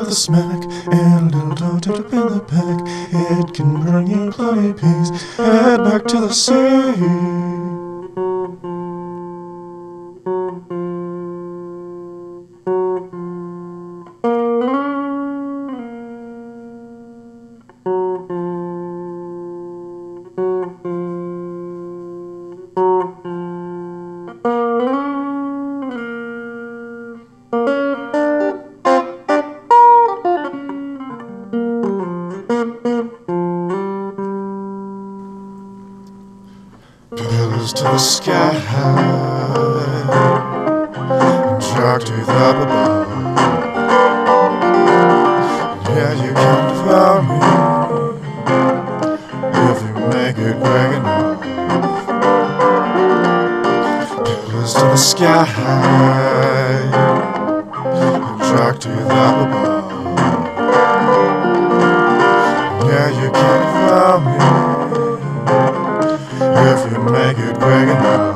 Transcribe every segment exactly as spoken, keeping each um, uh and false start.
with a smack, and a little toe tip in the back. It can bring you plenty peace. Head back to the sea. Pillars to the sky, and shark teeth up above. Yeah, you can find me if you make it big enough. Pillars to the sky, and shark teeth up above. Yeah, you can find me if you make it big enough.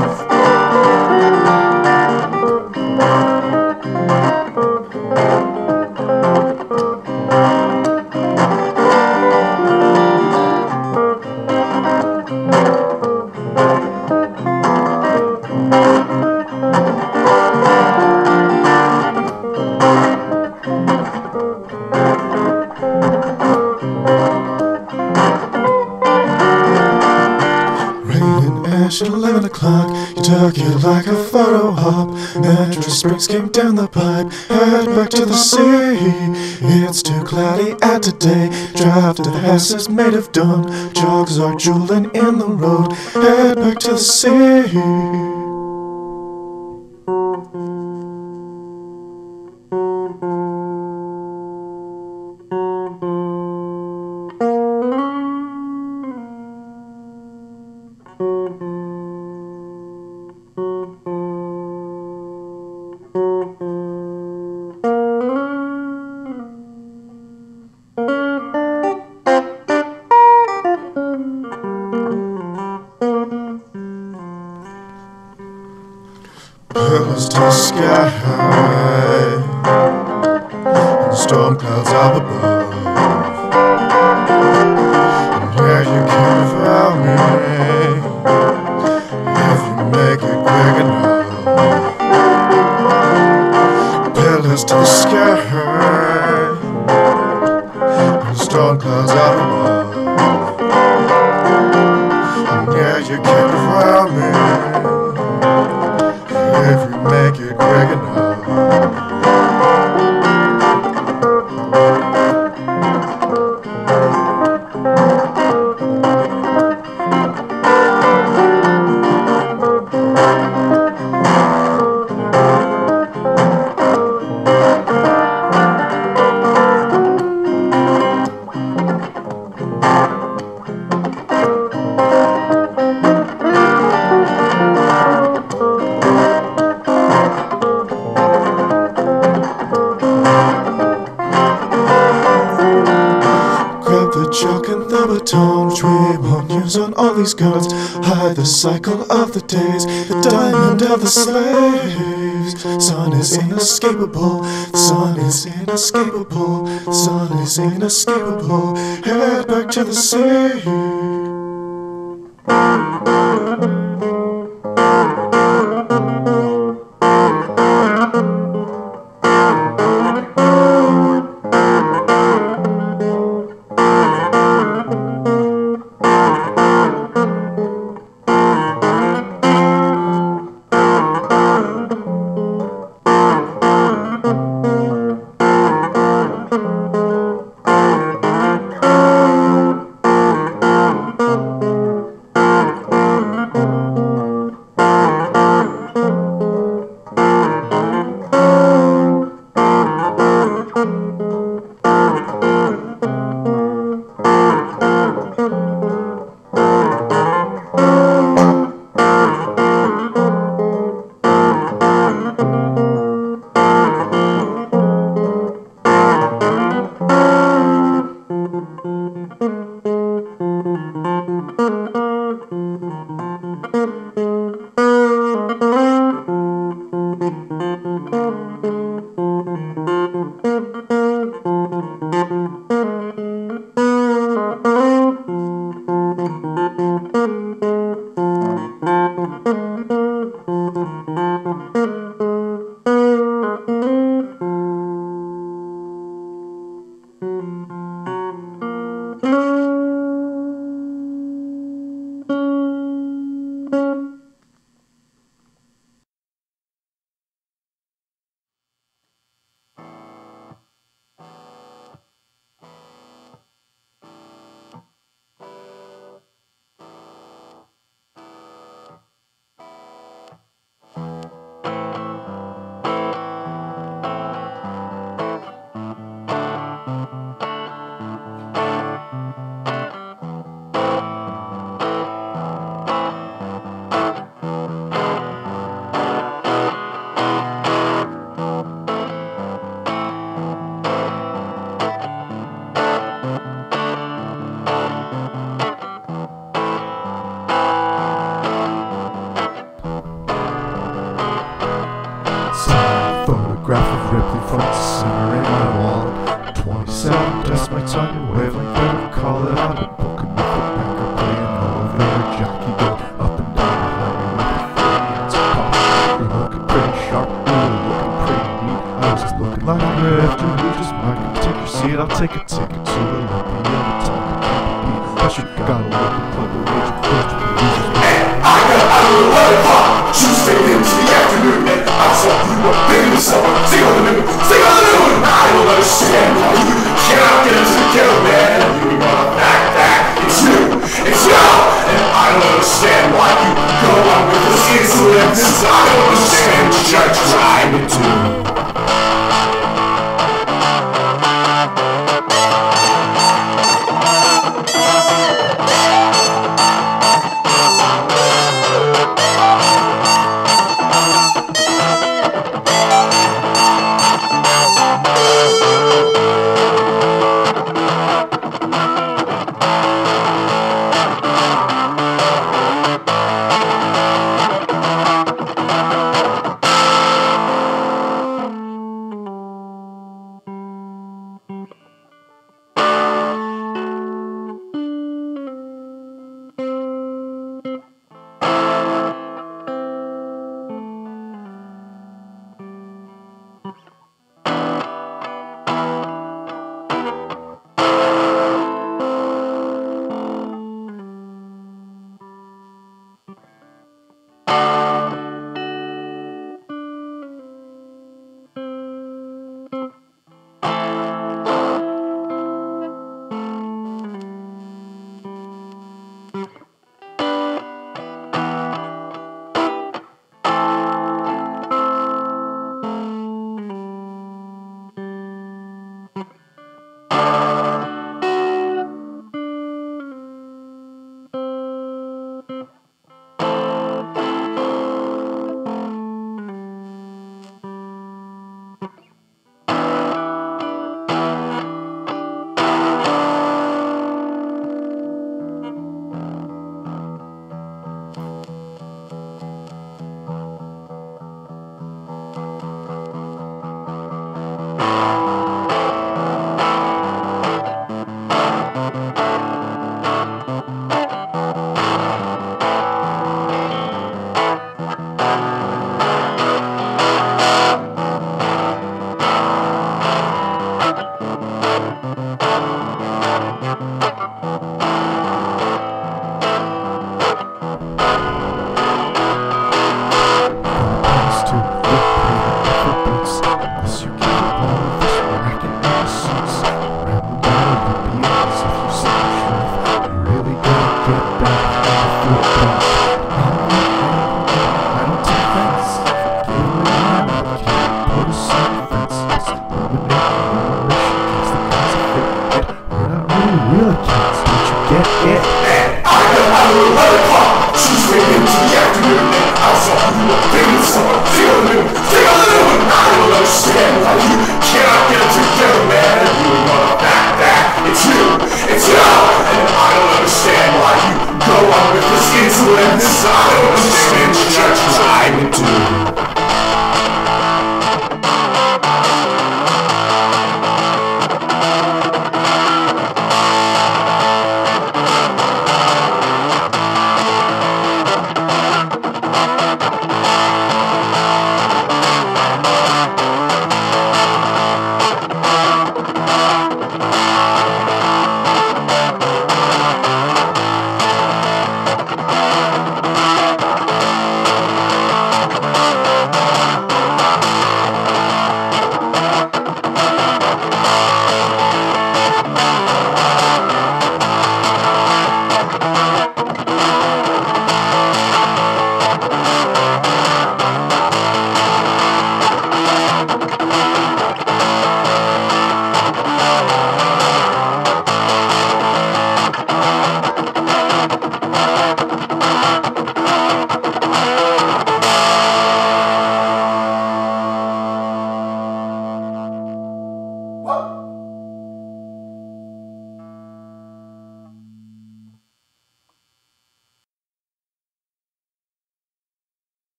At eleven o'clock, you took it like a photo op. Natural springs came down the pipe. Head back to the sea. It's too cloudy out today. Drive to the houses made of dawn. Jogs are jeweling in the road. Head back to the sea. Pillars to the sky, and storm clouds up above. And yeah, you can find me if you make it big enough. Pillars to the sky, and storm clouds up above. And yeah, you can find me if you make it big enough. Chalk and the baton, which we won't use on all these guns. Hide the cycle of the days, the diamond of the slaves. Sun is inescapable, the sun is inescapable, the sun is inescapable. Head back to the sea.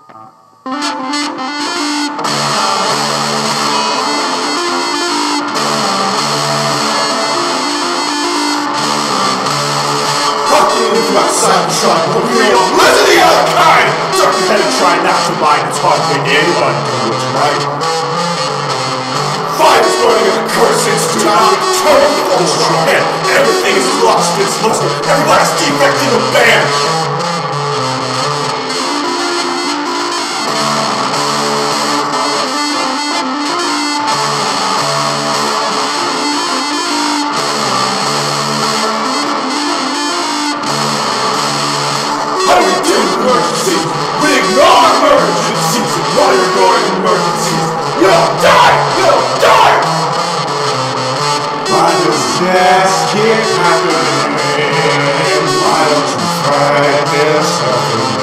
Cybertron, but we don't listen to the other kind! Duck your head and try not to mind, it's hard to make anyone do what's right. Fire is burning in the curse institute, now we turn the Ultron head. Everything is lost in its luster, every last defect in the band. Emergencies! We ignore emergencies! While you're ignoring emergencies, you'll die! You'll die! Why does this keep happening? Why don't you fight this happening?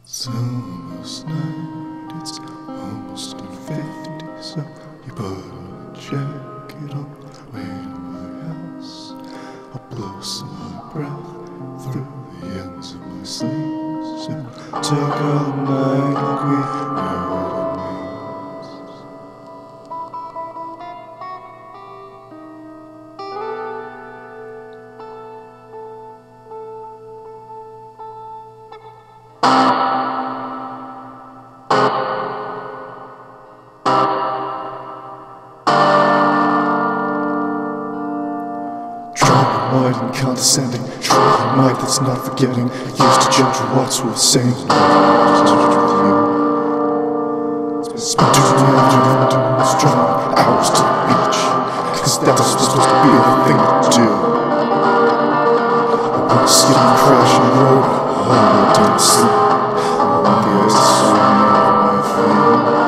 It's almost night, it's almost one fifty, so you put on a jacket on the way to my house. I'll blow some hot breath through the ends of my sleeves and take all night like we know what it means. Wide and condescending, trying might that's not forgetting. I used to judge what's worth saying. Spent two afternoon doing this driving hours to the beach, cause that was supposed to be the thing to do. I went skidding, crashing the road, oh, I didn't sleep. I want the ice to swim over my feet.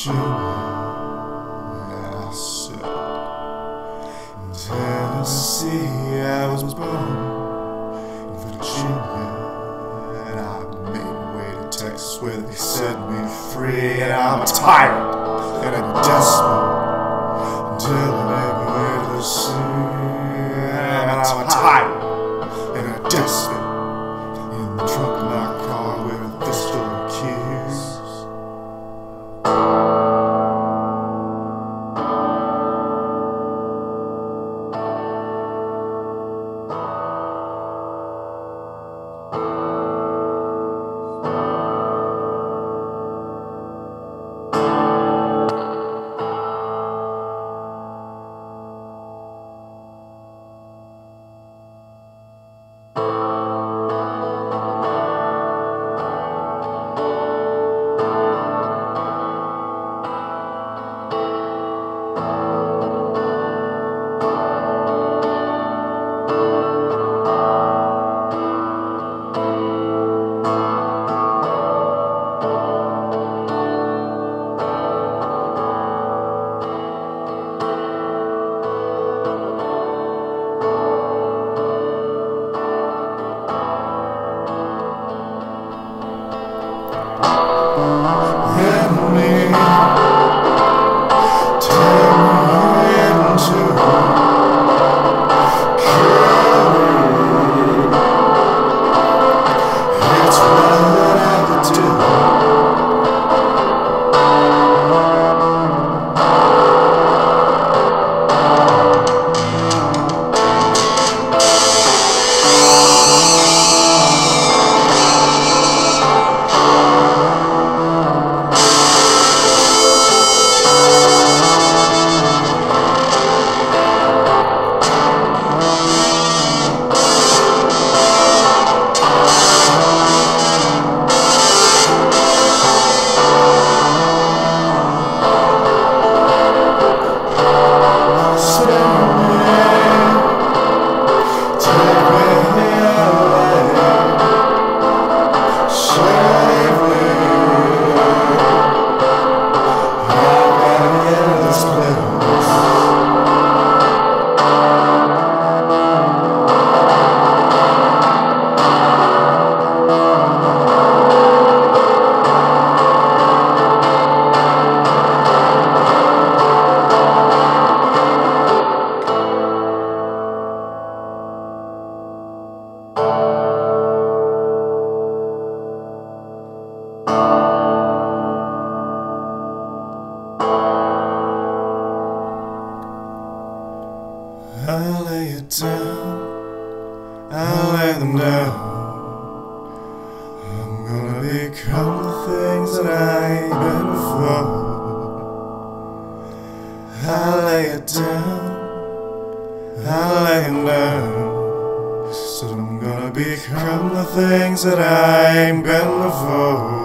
Virginia, and I said, in Tennessee I was born, in Virginia, and I made my way to Texas where they set me free. And I'm a tyrant and a despot until I make my way to the sea. And I'm a tyrant and a despot in the trunk of my car with a pistol and keys. I'll lay it down, I'll lay them down. I'm gonna become the things that I ain't been before. I'll lay it down, I'll lay them down. So I'm gonna become the things that I ain't been before.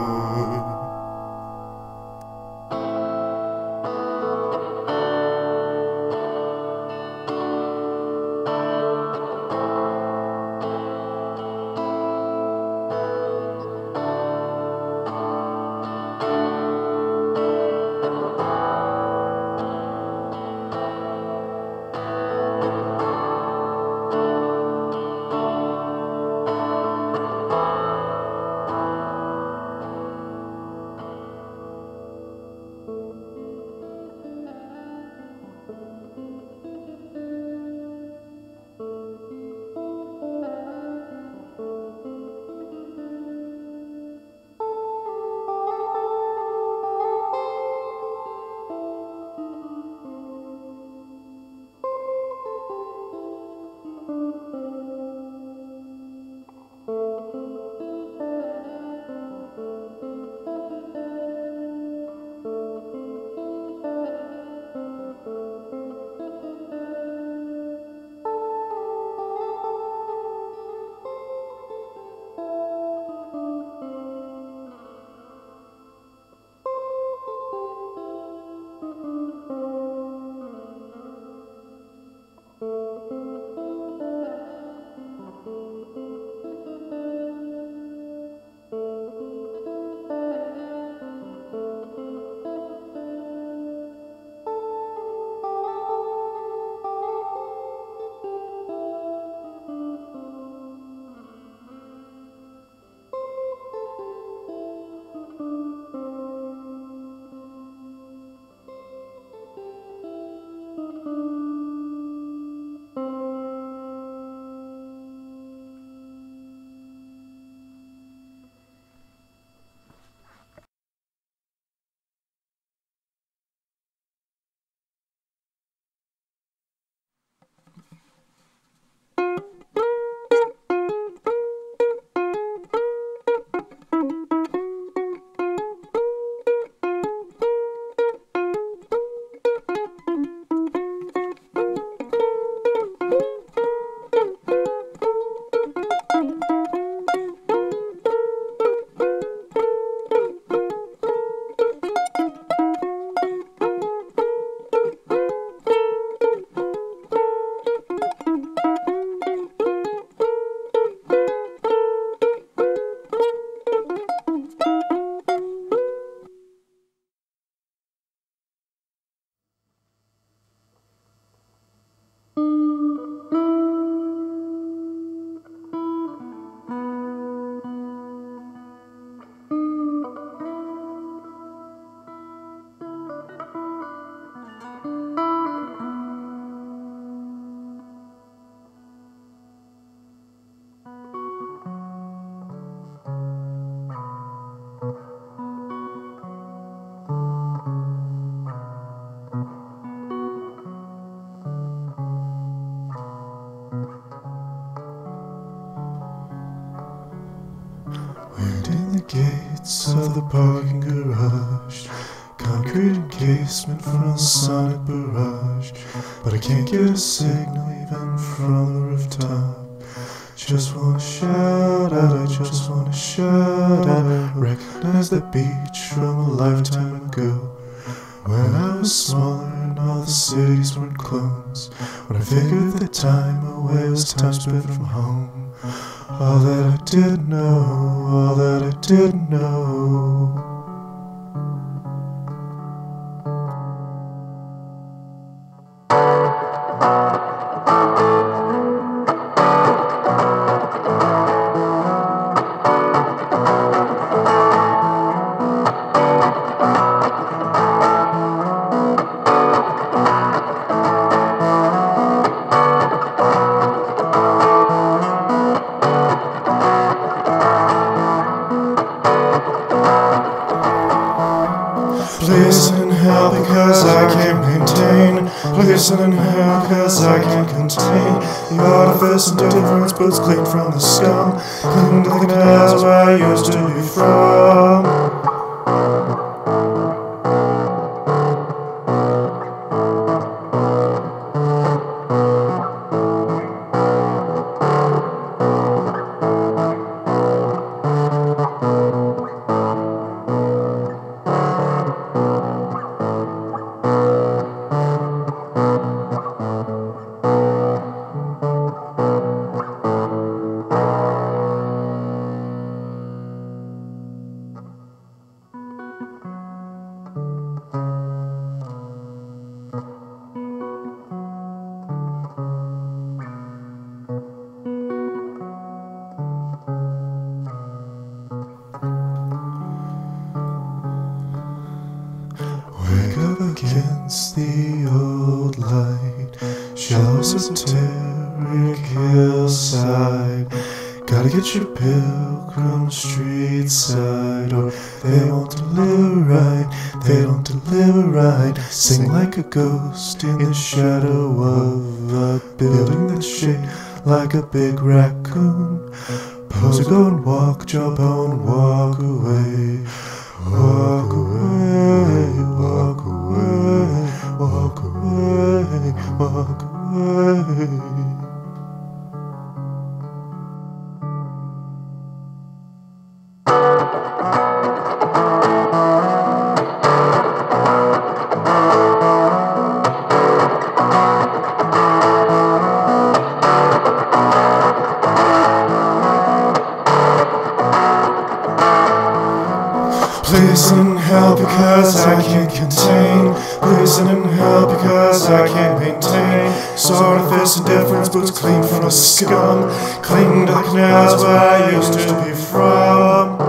streets of the parking garage, concrete encasement from a sonic barrage, but I can't get a signal even from the rooftop. Just wanna shout out, I just wanna shout out, recognize the beach from a lifetime ago, when I was smaller and all the cities weren't clones, when I figured the time away was time spent from home. All that I didn't know, all that I didn't know. Placing in hell because I can't maintain. Placing in hell because I can't contain the artifice and difference, boots clean from the scum, cling to the canals where I used to be from. Against the old light, shallow esoteric hillside. Gotta get your pilgrim street side, or they won't deliver right, they don't deliver right. Sing like a ghost in the shadow of a building that's shaped like a big raccoon. Pose or go and walk, jump on and walk away. Walk away, walk away, walk away, walk away. Placing in hell because I can't contain. Placing in hell because I can't maintain. Sort of this indifference, boots clean from the scum, cling to the canals where I used to be from.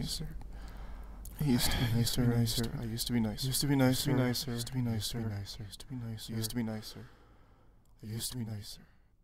nicer. I used to be nicer, nicer. I used to be nicer. Used to be nicer, nicer. Used to be nicer, nicer. Used to be nicer. Used to be nicer. I used to be nicer.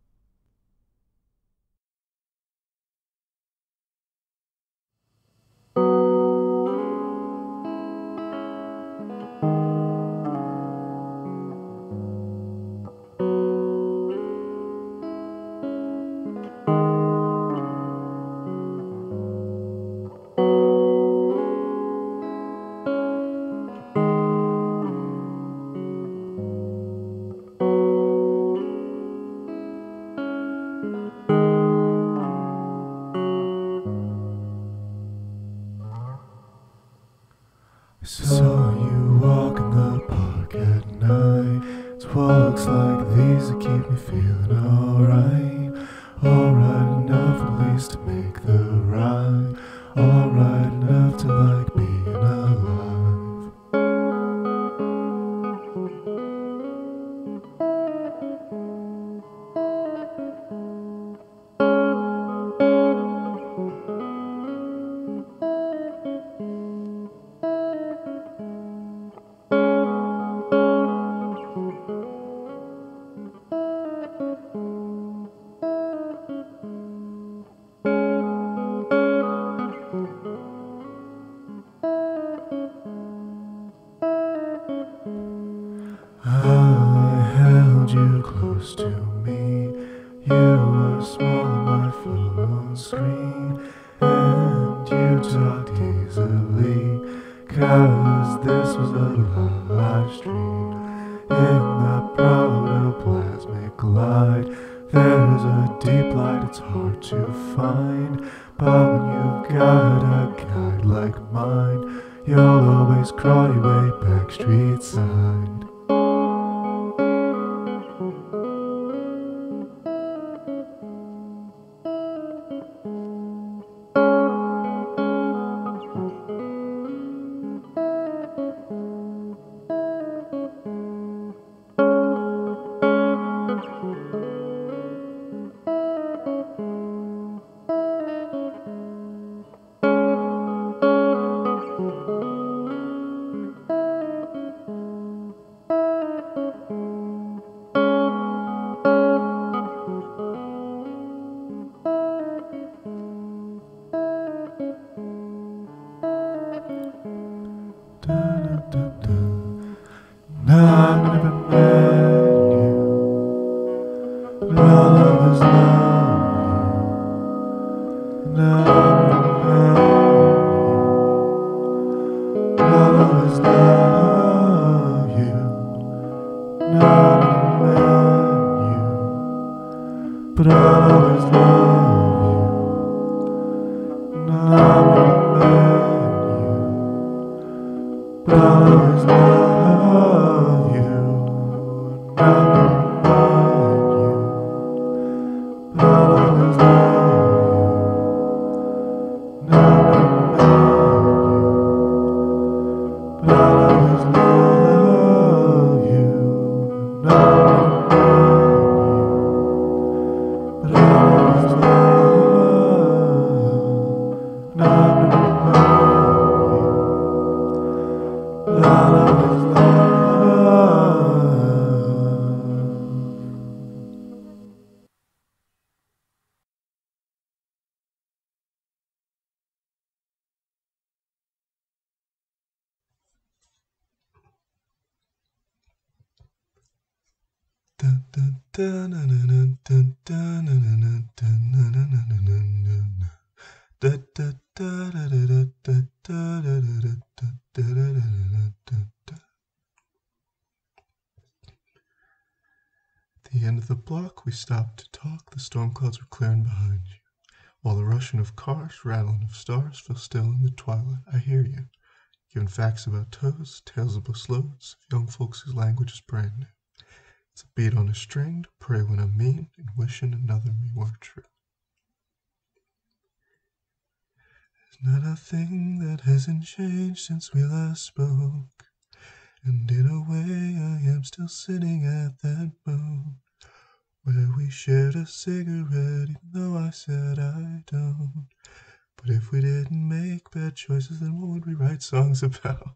Saw you walk in the park at night. It's walks like these that keep me feeling alright. Alright enough at least to make the ride. Alright enough to like being alive. I held you close to me. You were small on my phone screen, and you talked easily, 'cause this was a live stream. In the protoplasmic light, there's a deep light, it's hard to find. But when you've got a guide like mine, you'll always crawl your way back street side. I've never met you, but I'll always love you. And I've never met you, but I'll always love you. And I've never met you, but I'll always love you. And I've never met you, but I'll always love you. At the end of the block, we stopped to talk. The storm clouds were clearing behind you, while the rushing of cars, rattling of stars, fell still in the twilight. I hear you, giving facts about toes, tales of busloads, of young folks whose language is brand new. It's a beat on a string to pray when I'm mean, and wishing another me were true. There's not a thing that hasn't changed since we last spoke, and in a way I am still sitting at that boat where we shared a cigarette, even though I said I don't. But if we didn't make bad choices, then what would we write songs about?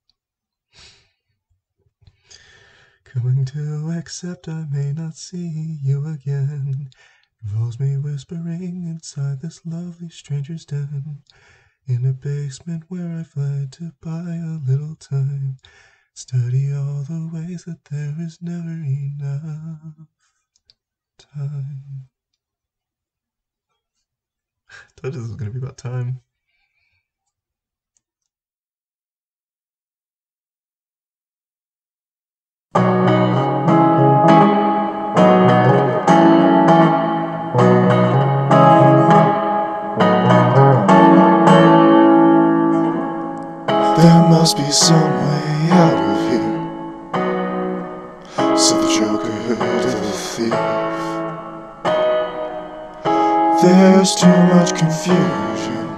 Coming to accept I may not see you again involves me whispering inside this lovely stranger's den, in a basement where I fled to buy a little time, study all the ways that there is never enough time. I thought this was going to be about time. There must be some way out of here, said the Joker to the thief. There's too much confusion,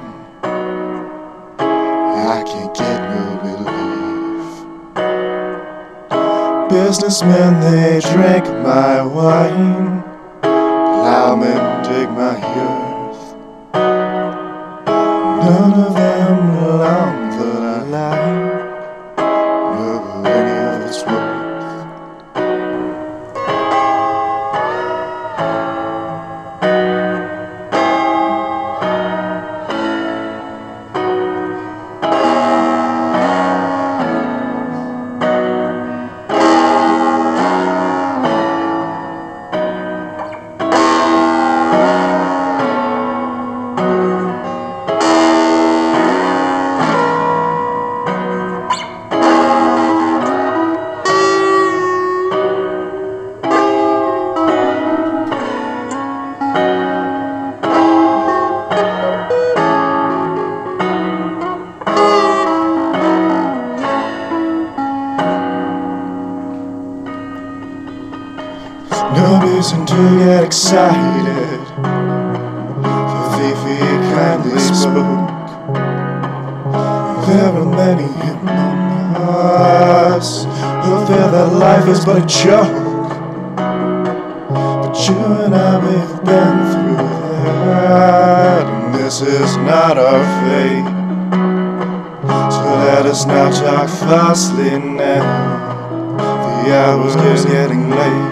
I can't get no relief. Businessmen, they drank my wine, plowmen dig my earth. None of them along the line know any of its worth. No reason to get excited, the thief he kindly spoke. There are many among us who feel that life is but a joke, but you and I, we've been through that, and this is not our fate. So let us not talk falsely now, the hour's just getting late.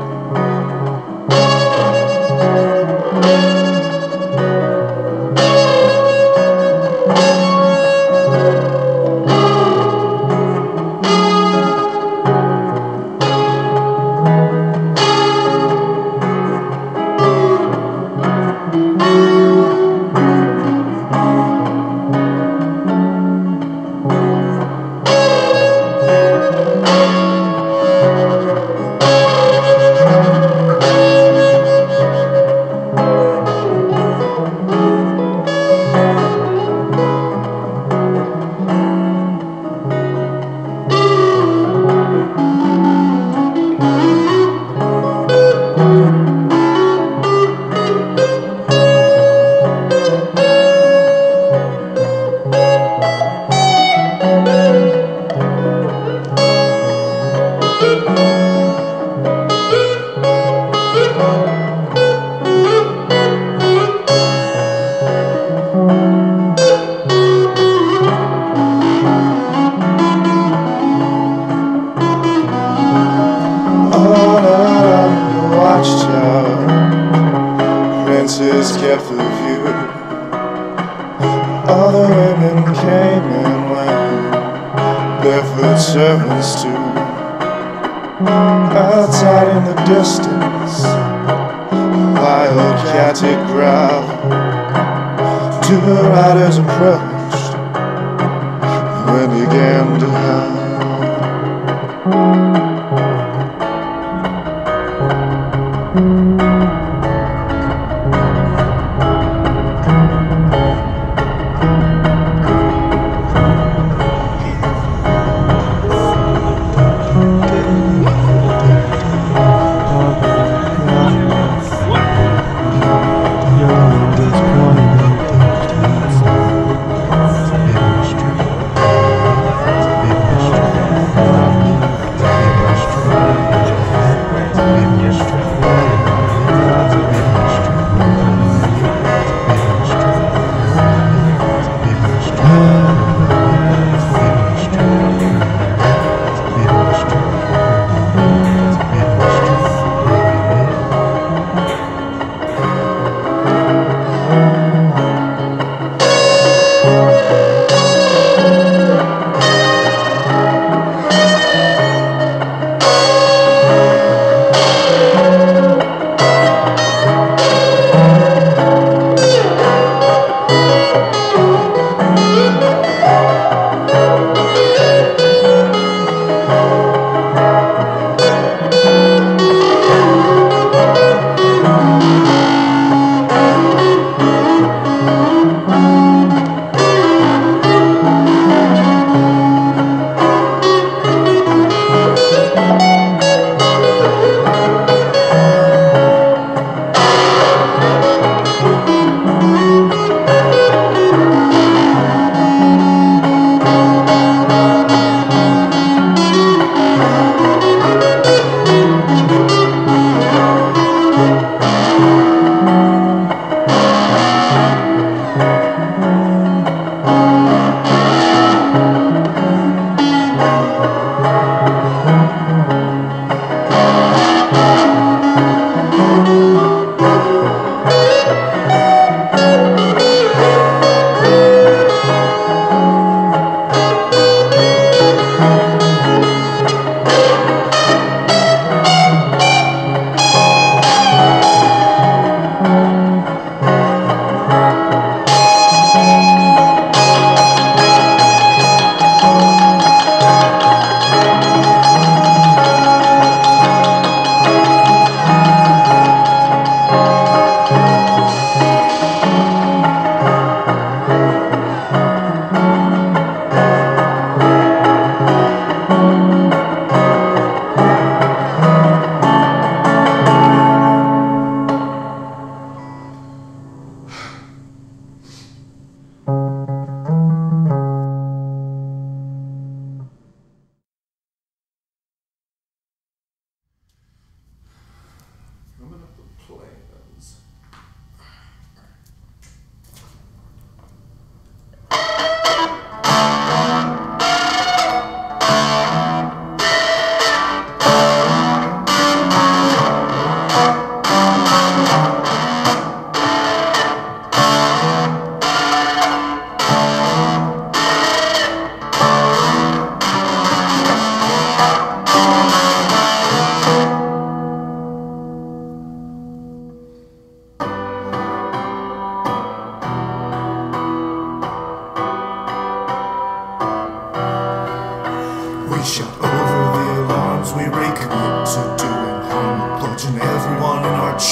Kept the view. All the women came and went, barefoot servants too. Outside in the distance, a wild cat did growl. Two riders approached, and when began to howl.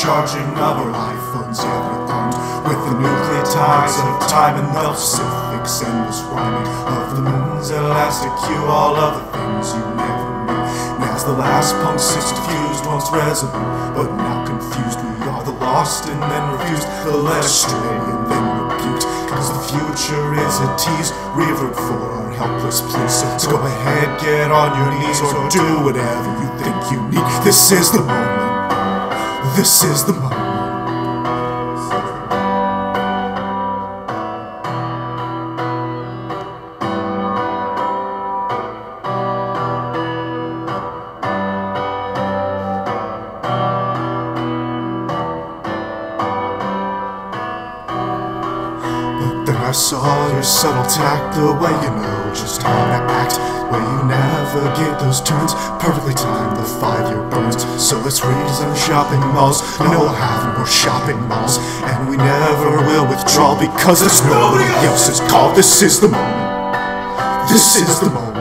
charging of our iPhones, yeah, they're armed with the nucleotides of time and the Pacific's endless rhyming of the moon's elastic cue, all of the things you never knew. Now's the last pulse is diffused, once resolute, but now confused. We are the lost and then refused, the led astray and then rebuked, cause the future is a tease, revert for our helpless pleas. So, so go ahead, get on your knees, or do whatever you think you need. This is the moment. This is the moment. I saw your subtle tact, the way you know just how to act, where you navigate those turns, perfectly timed the five-year burns. So let's rezone shopping malls, no we'll have more shopping malls, and we never will withdraw because there's nobody else's call. This is the moment. This is the moment.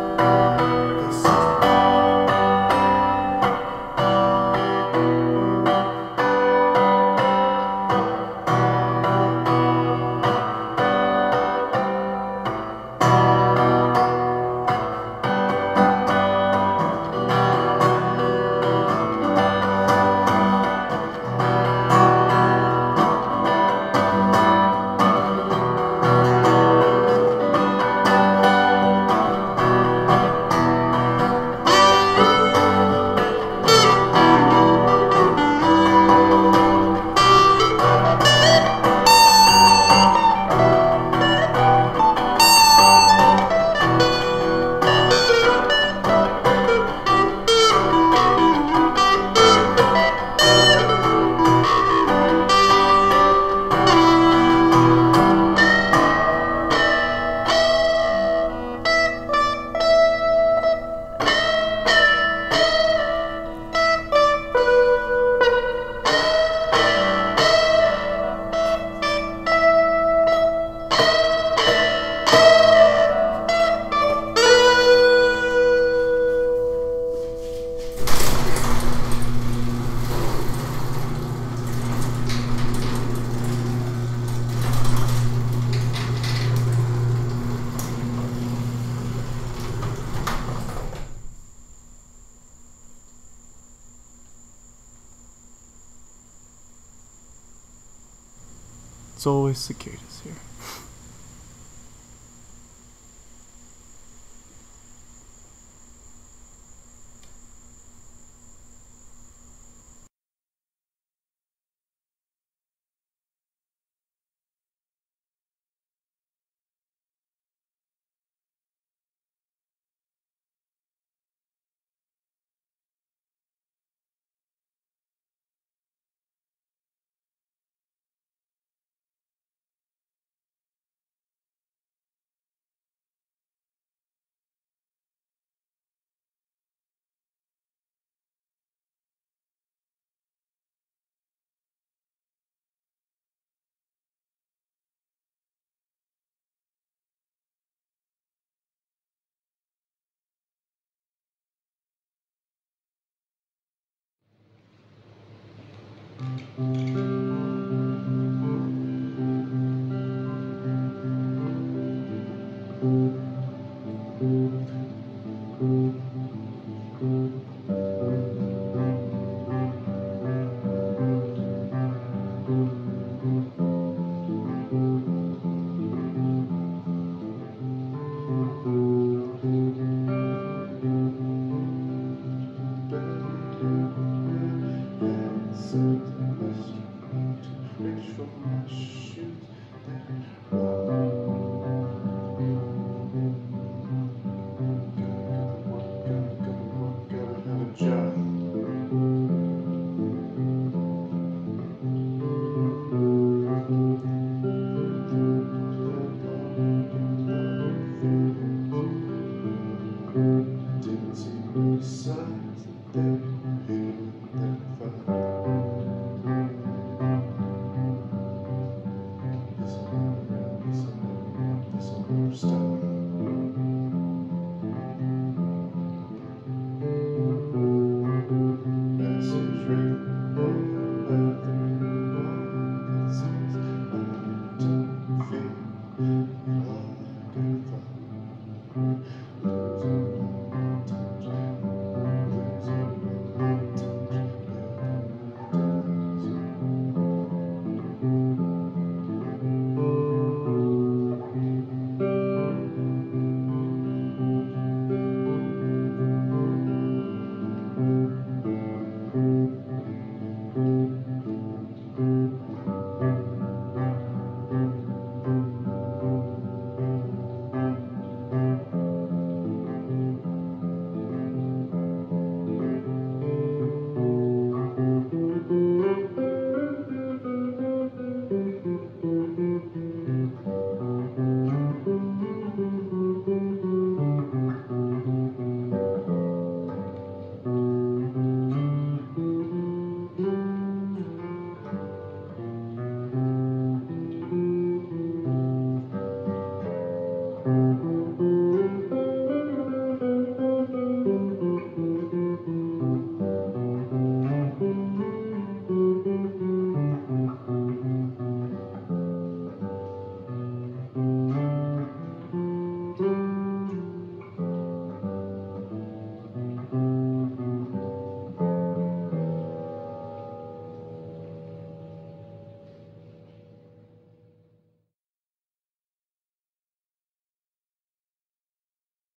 It's always cicadas here. Besides the day